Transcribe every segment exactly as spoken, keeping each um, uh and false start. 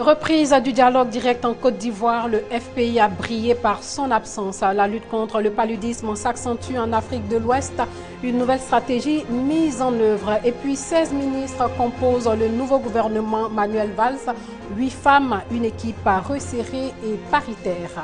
Reprise du dialogue direct en Côte d'Ivoire, le F P I a brillé par son absence. La lutte contre le paludisme s'accentue en Afrique de l'Ouest. Une nouvelle stratégie mise en œuvre. Et puis seize ministres composent le nouveau gouvernement Manuel Valls. huit femmes, une équipe resserrée et paritaire.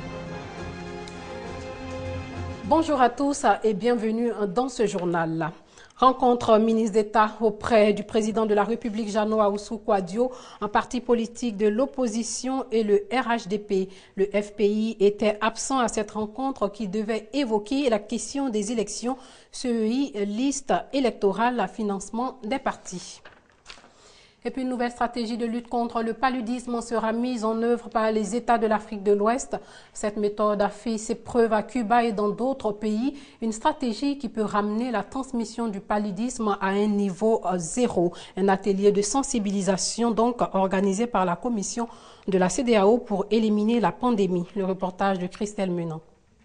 Bonjour à tous et bienvenue dans ce journal. Rencontre ministre d'État auprès du président de la République, Jeannot Ahoussou-Kouadio, un parti politique de l'opposition et le R H D P. Le F P I était absent à cette rencontre qui devait évoquer la question des élections, C E I, liste électorale, financement des partis. Et puis une nouvelle stratégie de lutte contre le paludisme sera mise en œuvre par les États de l'Afrique de l'Ouest. Cette méthode a fait ses preuves à Cuba et dans d'autres pays. Une stratégie qui peut ramener la transmission du paludisme à un niveau zéro. Un atelier de sensibilisation donc organisé par la commission de la C E D E A O pour éliminer la pandémie. Le reportage de Christelle Menant.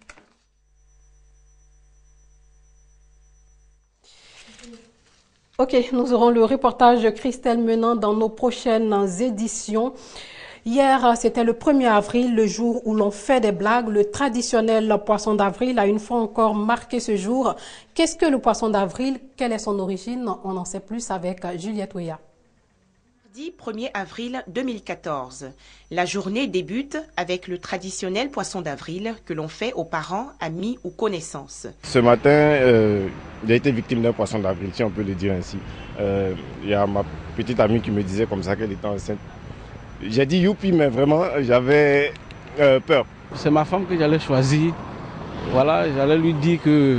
Ok, nous aurons le reportage de Christelle Menant dans nos prochaines éditions. Hier, c'était le premier avril, le jour où l'on fait des blagues. Le traditionnel poisson d'avril a une fois encore marqué ce jour. Qu'est-ce que le poisson d'avril? Quelle est son origine? On en sait plus avec Juliette Ouya. Mardi premier avril deux mille quatorze. La journée débute avec le traditionnel poisson d'avril que l'on fait aux parents, amis ou connaissances. Ce matin, euh, j'ai été victime d'un poisson d'avril, si on peut le dire ainsi. Euh, il y a ma petite amie qui me disait comme ça qu'elle était enceinte. J'ai dit youpi, mais vraiment, j'avais euh, peur. C'est ma femme que j'allais choisir. Voilà, j'allais lui dire que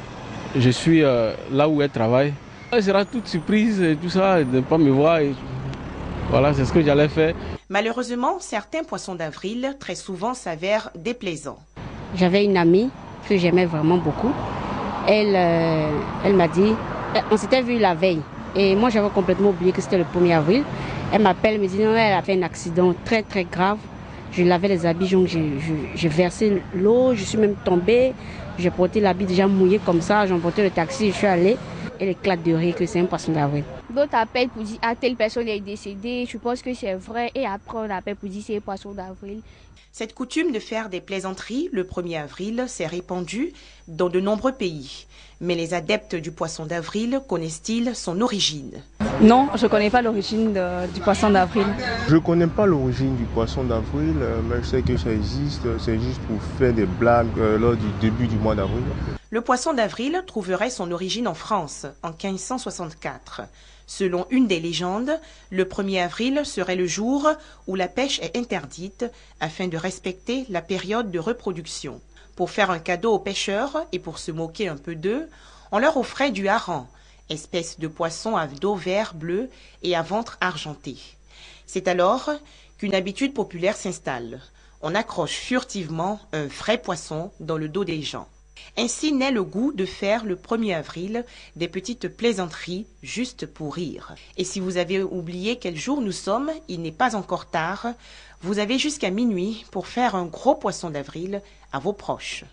je suis euh, là où elle travaille. Elle sera toute surprise et tout ça, de ne pas me voir. Et... Voilà, c'est ce que j'allais faire. Malheureusement, certains poissons d'avril très souvent s'avèrent déplaisants. J'avais une amie que j'aimais vraiment beaucoup. Elle, euh, elle m'a dit, on s'était vu la veille. Et moi, j'avais complètement oublié que c'était le premier avril. Elle m'appelle, me dit non, elle a fait un accident très très grave. Je lavais les habits, donc j'ai versé l'eau, je suis même tombée. J'ai porté l'habit déjà mouillé comme ça, j'ai emporté le taxi, je suis allée. Elle éclate de rire que c'est un poisson d'avril. D'autres appellent pour dire ah, telle personne est décédée, je pense que c'est vrai. Et après on appelle pour dire c'est un poisson d'avril. Cette coutume de faire des plaisanteries le premier avril s'est répandue dans de nombreux pays. Mais les adeptes du poisson d'avril connaissent-ils son origine? Non, je ne connais pas l'origine du poisson d'avril. Je ne connais pas l'origine du poisson d'avril, mais je sais que ça existe. C'est juste pour faire des blagues lors du début du mois d'avril. Le poisson d'avril trouverait son origine en France en quinze cent soixante-quatre. Selon une des légendes, le premier avril serait le jour où la pêche est interdite afin de respecter la période de reproduction. Pour faire un cadeau aux pêcheurs et pour se moquer un peu d'eux, on leur offrait du hareng, espèce de poisson à dos vert bleu et à ventre argenté. C'est alors qu'une habitude populaire s'installe. On accroche furtivement un vrai poisson dans le dos des gens. Ainsi naît le goût de faire le premier avril des petites plaisanteries juste pour rire. Et si vous avez oublié quel jour nous sommes, il n'est pas encore tard. Vous avez jusqu'à minuit pour faire un gros poisson d'avril à vos proches.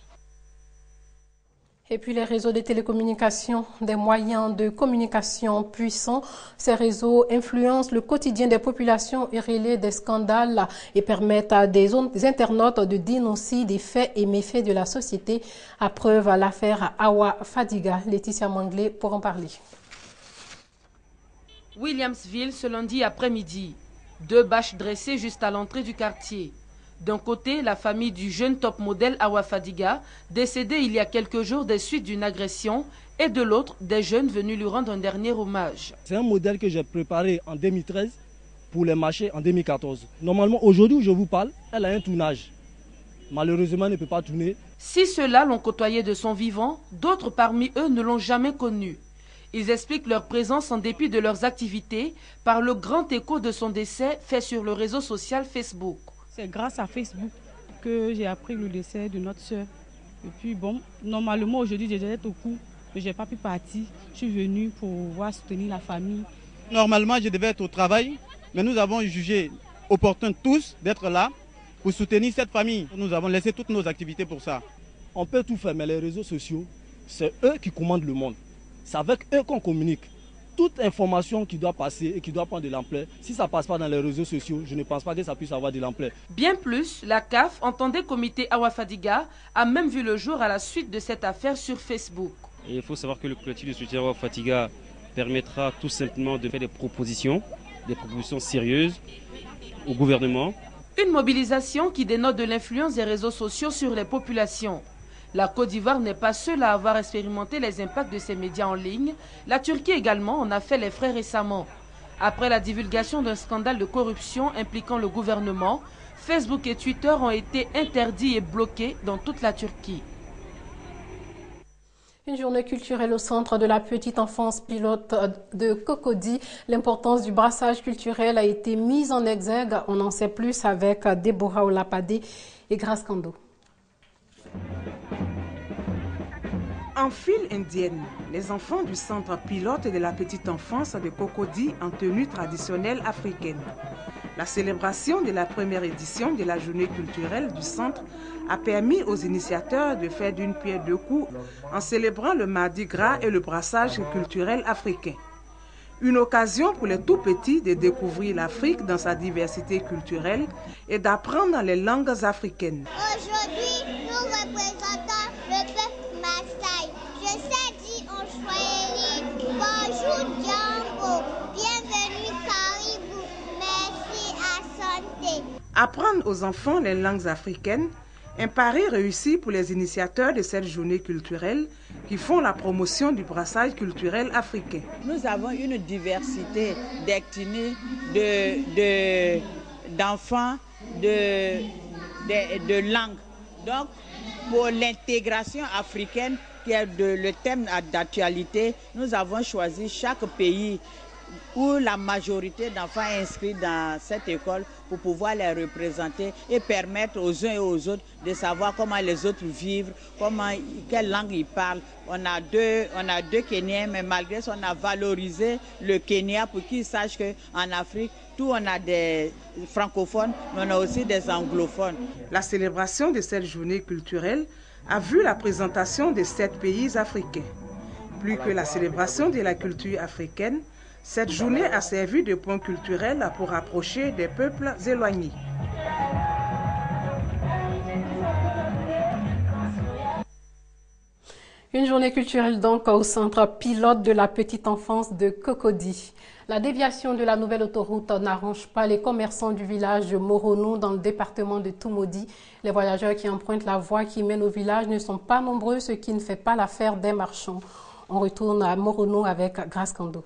Et puis les réseaux de télécommunications, des moyens de communication puissants. Ces réseaux influencent le quotidien des populations et relaient des scandales et permettent à des internautes de dénoncer des faits et méfaits de la société. À preuve l'affaire Awa Fadiga. Laetitia Manglé pour en parler. Williamsville ce lundi après-midi. Deux bâches dressées juste à l'entrée du quartier. D'un côté, la famille du jeune top modèle Awa Fadiga, décédé il y a quelques jours des suites d'une agression, et de l'autre, des jeunes venus lui rendre un dernier hommage. C'est un modèle que j'ai préparé en deux mille treize pour les marchés en deux mille quatorze. Normalement, aujourd'hui où je vous parle, elle a un tournage. Malheureusement, elle ne peut pas tourner. Si ceux-là l'ont côtoyé de son vivant, d'autres parmi eux ne l'ont jamais connu. Ils expliquent leur présence en dépit de leurs activités par le grand écho de son décès fait sur le réseau social Facebook. C'est grâce à Facebook que j'ai appris le décès de notre soeur. Et puis bon, normalement aujourd'hui je devais être au cours, mais je n'ai pas pu partir. Je suis venue pour voir soutenir la famille. Normalement je devais être au travail, mais nous avons jugé opportun tous d'être là pour soutenir cette famille. Nous avons laissé toutes nos activités pour ça. On peut tout faire, mais les réseaux sociaux, c'est eux qui commandent le monde. C'est avec eux qu'on communique. toute information qui doit passer et qui doit prendre de l'ampleur, si ça ne passe pas dans les réseaux sociaux, je ne pense pas que ça puisse avoir de l'ampleur. Bien plus, la C A F, entendait comité Awa Fadiga, a même vu le jour à la suite de cette affaire sur Facebook. Et il faut savoir que le collectif de soutien Awa Fadiga permettra tout simplement de faire des propositions, des propositions sérieuses au gouvernement. Une mobilisation qui dénote de l'influence des réseaux sociaux sur les populations. La Côte d'Ivoire n'est pas seule à avoir expérimenté les impacts de ces médias en ligne. La Turquie également en a fait les frais récemment. Après la divulgation d'un scandale de corruption impliquant le gouvernement, Facebook et Twitter ont été interdits et bloqués dans toute la Turquie. Une journée culturelle au centre de la petite enfance pilote de Cocody. L'importance du brassage culturel a été mise en exergue. On en sait plus avec Deborah Olapadé et Grace Kando. En file indienne, les enfants du centre pilote de la petite enfance de Cocody en tenue traditionnelle africaine. La célébration de la première édition de la journée culturelle du centre a permis aux initiateurs de faire d'une pierre deux coups en célébrant le Mardi Gras et le brassage culturel africain. Une occasion pour les tout-petits de découvrir l'Afrique dans sa diversité culturelle et d'apprendre les langues africaines. Aujourd'hui, nous représentons le peuple Maasai. Je sais dire en Swahili, bonjour Django, bienvenue Caribou, merci à santé. Apprendre aux enfants les langues africaines, un pari réussi pour les initiateurs de cette journée culturelle qui font la promotion du brassage culturel africain. Nous avons une diversité d'ethnies, de, de, d'enfants, de, de, de langues. Donc, pour l'intégration africaine, qui est de, le thème d'actualité, nous avons choisi chaque pays où la majorité d'enfants inscrits dans cette école pour pouvoir les représenter et permettre aux uns et aux autres de savoir comment les autres vivent, comment, quelle langue ils parlent. On a deux, on a deux Kenyans, mais malgré ça, on a valorisé le Kenya pour qu'ils sachent qu'en Afrique, tout on a des francophones, mais on a aussi des anglophones. La célébration de cette journée culturelle a vu la présentation de sept pays africains. Plus que la célébration de la culture africaine, cette journée a servi de point culturel pour rapprocher des peuples éloignés. Une journée culturelle donc au centre pilote de la petite enfance de Cocody. La déviation de la nouvelle autoroute n'arrange pas les commerçants du village de Moronou dans le département de Toumoudi. Les voyageurs qui empruntent la voie qui mène au village ne sont pas nombreux, ce qui ne fait pas l'affaire des marchands. On retourne à Moronou avec Grace Kando.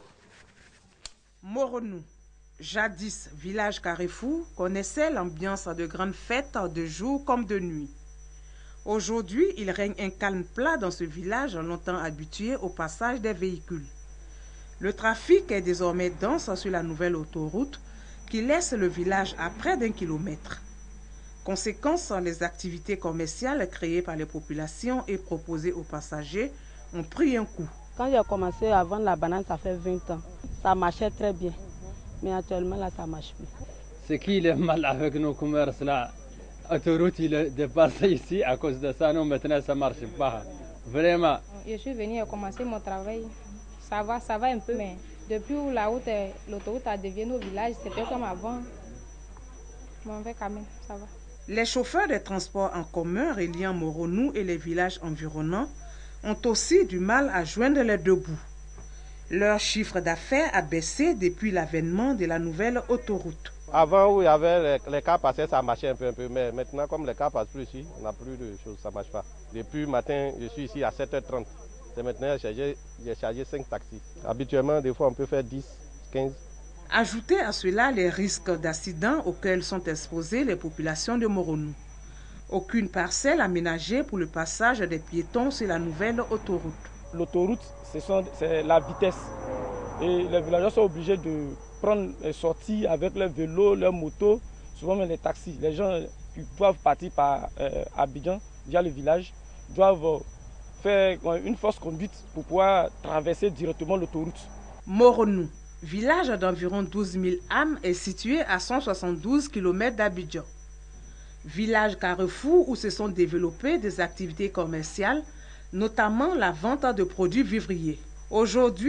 Moronou, jadis village carrefour, connaissait l'ambiance de grandes fêtes de jour comme de nuit. Aujourd'hui, il règne un calme plat dans ce village longtemps habitué au passage des véhicules. Le trafic est désormais dense sur la nouvelle autoroute qui laisse le village à près d'un kilomètre. Conséquence, les activités commerciales créées par les populations et proposées aux passagers ont pris un coup. Quand j'ai commencé à vendre la banane, ça fait vingt ans. Ça marchait très bien. Mais actuellement, là, ça ne marche plus. Ce qui est mal avec nos commerces, là, l'autoroute, il est dépassé ici. À cause de ça, nous, maintenant, ça ne marche pas. Vraiment. Je suis venue à commencer mon travail. Ça va, ça va un peu, mais depuis où la route, l'autoroute a dévié nos villages, c'était comme avant. Mais on fait quand même, ça va. Les chauffeurs de transport en commun reliant Moronou et les villages environnants ont aussi du mal à joindre les deux bouts. Leur chiffre d'affaires a baissé depuis l'avènement de la nouvelle autoroute. Avant, où il y avait les, les cars passés, ça marchait un peu, un peu, mais maintenant, comme les cars passent plus ici, on n'a plus de choses, ça ne marche pas. Depuis le matin, je suis ici à sept heures trente. Et maintenant, j'ai chargé, chargé cinq taxis. Habituellement, des fois, on peut faire dix, quinze. Ajoutez à cela les risques d'accidents auxquels sont exposées les populations de Moronou. Aucune parcelle aménagée pour le passage des piétons sur la nouvelle autoroute. L'autoroute, c'est la vitesse. Et les villageois sont obligés de prendre les sorties avec leurs vélos, leurs motos, souvent même les taxis. Les gens qui doivent partir par euh, Abidjan, via le village, doivent faire une fausse conduite pour pouvoir traverser directement l'autoroute. Moronou, village d'environ douze mille âmes, est situé à cent soixante-douze kilomètres d'Abidjan. Village carrefour où se sont développées des activités commerciales, notamment la vente de produits vivriers. Aujourd'hui,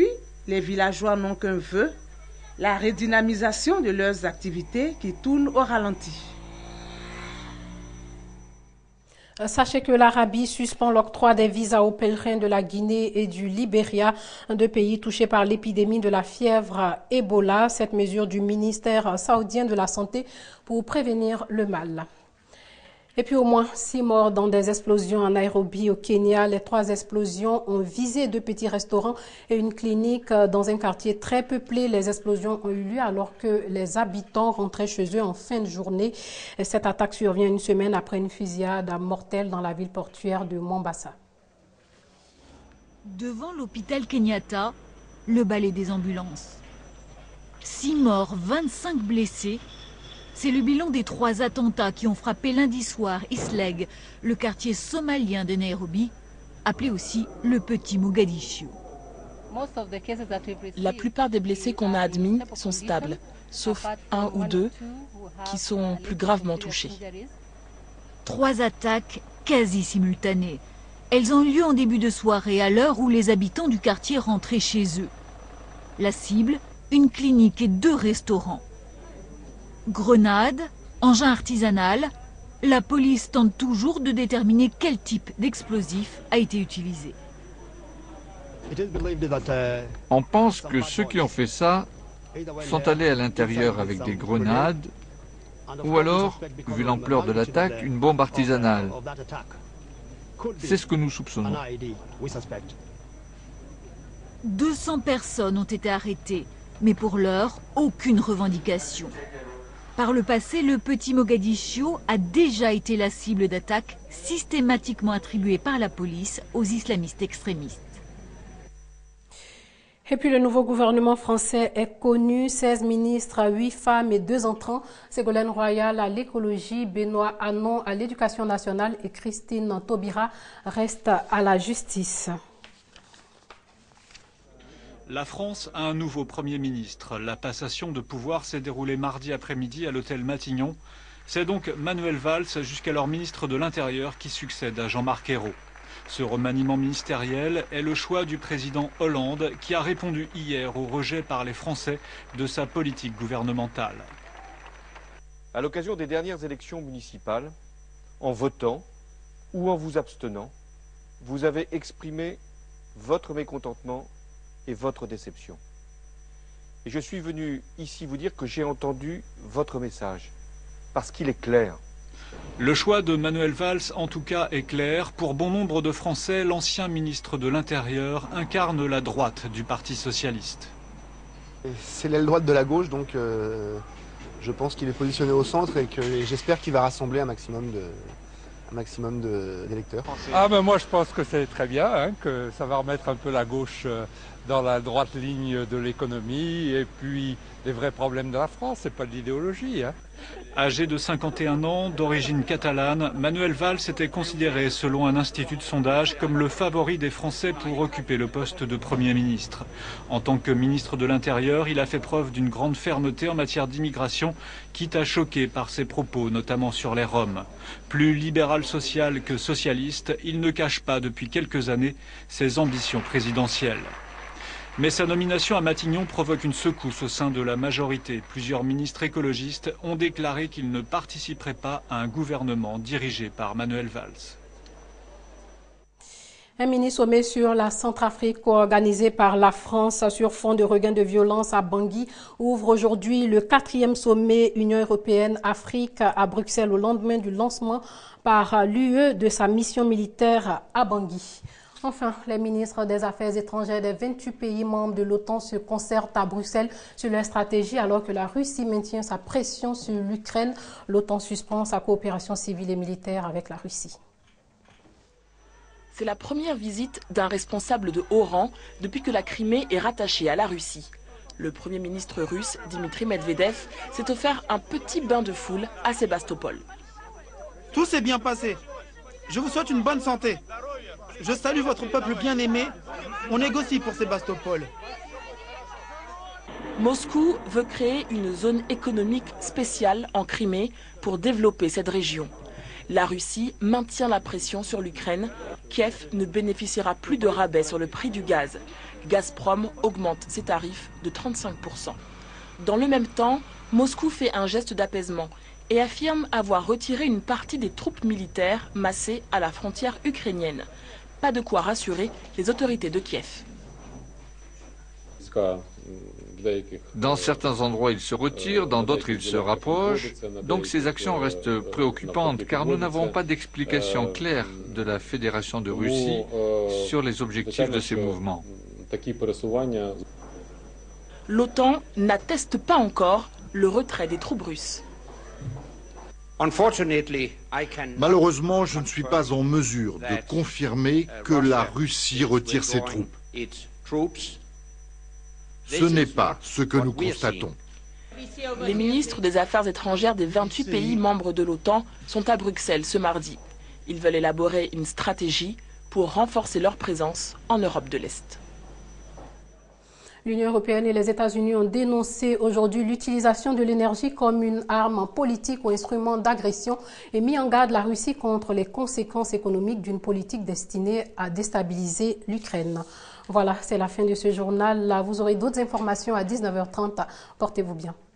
Les villageois n'ont qu'un vœu, la redynamisation de leurs activités qui tournent au ralenti. Sachez que l'Arabie suspend l'octroi des visas aux pèlerins de la Guinée et du Libéria, deux pays touchés par l'épidémie de la fièvre Ebola. Cette mesure du ministère saoudien de la Santé pour prévenir le mal. Et puis au moins six morts dans des explosions en Nairobi au Kenya. Les trois explosions ont visé deux petits restaurants et une clinique dans un quartier très peuplé. Les explosions ont eu lieu alors que les habitants rentraient chez eux en fin de journée. Cette attaque survient une semaine après une fusillade mortelle dans la ville portuaire de Mombasa. Devant l'hôpital Kenyatta, le balai des ambulances. Six morts, vingt-cinq blessés. C'est le bilan des trois attentats qui ont frappé lundi soir Isleg, le quartier somalien de Nairobi, appelé aussi le petit Mogadiscio. La plupart des blessés qu'on a admis sont stables, sauf un ou deux qui sont plus gravement touchés. Trois attaques quasi simultanées. Elles ont eu lieu en début de soirée, à l'heure où les habitants du quartier rentraient chez eux. La cible, une clinique et deux restaurants. Grenades, engins artisanal, la police tente toujours de déterminer quel type d'explosif a été utilisé. On pense que ceux qui ont fait ça sont allés à l'intérieur avec des grenades ou alors, vu l'ampleur de l'attaque, une bombe artisanale. C'est ce que nous soupçonnons. deux cents personnes ont été arrêtées, mais pour l'heure, aucune revendication. Par le passé, le petit Mogadiscio a déjà été la cible d'attaques systématiquement attribuées par la police aux islamistes extrémistes. Et puis le nouveau gouvernement français est connu, seize ministres, huit femmes et deux entrants. Ségolène Royal à l'écologie, Benoît Hamon à l'éducation nationale et Christine Taubira reste à la justice. La France a un nouveau Premier ministre. La passation de pouvoir s'est déroulée mardi après-midi à l'hôtel Matignon. C'est donc Manuel Valls, jusqu'alors ministre de l'Intérieur, qui succède à Jean-Marc Ayrault. Ce remaniement ministériel est le choix du président Hollande, qui a répondu hier au rejet par les Français de sa politique gouvernementale. À l'occasion des dernières élections municipales, en votant ou en vous abstenant, vous avez exprimé votre mécontentement et votre déception. Et je suis venu ici vous dire que j'ai entendu votre message, parce qu'il est clair. Le choix de Manuel Valls, en tout cas, est clair. Pour bon nombre de Français, l'ancien ministre de l'Intérieur incarne la droite du Parti socialiste. C'est l'aile droite de la gauche, donc euh, je pense qu'il est positionné au centre et que j'espère qu'il va rassembler un maximum de... un maximum d'électeurs. Ah ben moi je pense que c'est très bien, hein, que ça va remettre un peu la gauche dans la droite ligne de l'économie et puis les vrais problèmes de la France, c'est pas de l'idéologie. Hein. Âgé de cinquante et un ans, d'origine catalane, Manuel Valls était considéré, selon un institut de sondage, comme le favori des Français pour occuper le poste de Premier ministre. En tant que ministre de l'Intérieur, il a fait preuve d'une grande fermeté en matière d'immigration, quitte à choquer par ses propos, notamment sur les Roms. Plus libéral social que socialiste, il ne cache pas depuis quelques années ses ambitions présidentielles. Mais sa nomination à Matignon provoque une secousse au sein de la majorité. Plusieurs ministres écologistes ont déclaré qu'ils ne participeraient pas à un gouvernement dirigé par Manuel Valls. Un mini-sommet sur la Centrafrique organisé par la France sur fond de regain de violence à Bangui ouvre aujourd'hui le quatrième sommet Union européenne-Afrique à Bruxelles au lendemain du lancement par l'U E de sa mission militaire à Bangui. Enfin, les ministres des Affaires étrangères des vingt-huit pays membres de l'OTAN se concertent à Bruxelles sur leur stratégie alors que la Russie maintient sa pression sur l'Ukraine. L'OTAN suspend sa coopération civile et militaire avec la Russie. C'est la première visite d'un responsable de haut rang depuis que la Crimée est rattachée à la Russie. Le Premier ministre russe, Dimitri Medvedev, s'est offert un petit bain de foule à Sébastopol. Tout s'est bien passé. Je vous souhaite une bonne santé. Je salue votre peuple bien-aimé. On négocie pour Sébastopol. Moscou veut créer une zone économique spéciale en Crimée pour développer cette région. La Russie maintient la pression sur l'Ukraine. Kiev ne bénéficiera plus de rabais sur le prix du gaz. Gazprom augmente ses tarifs de trente-cinq pour cent. Dans le même temps, Moscou fait un geste d'apaisement et affirme avoir retiré une partie des troupes militaires massées à la frontière ukrainienne. Pas de quoi rassurer les autorités de Kiev. Dans certains endroits, il se retire, dans d'autres, il se rapproche. Donc ces actions restent préoccupantes car nous n'avons pas d'explication claire de la Fédération de Russie sur les objectifs de ces mouvements. L'OTAN n'atteste pas encore le retrait des troupes russes. Malheureusement, je ne suis pas en mesure de confirmer que la Russie retire ses troupes. Ce n'est pas ce que nous constatons. Les ministres des Affaires étrangères des vingt-huit pays membres de l'OTAN sont à Bruxelles ce mardi. Ils veulent élaborer une stratégie pour renforcer leur présence en Europe de l'Est. L'Union européenne et les États-Unis ont dénoncé aujourd'hui l'utilisation de l'énergie comme une arme politique ou instrument d'agression et mis en garde la Russie contre les conséquences économiques d'une politique destinée à déstabiliser l'Ukraine. Voilà, c'est la fin de ce journal. Là, vous aurez d'autres informations à dix-neuf heures trente. Portez-vous bien.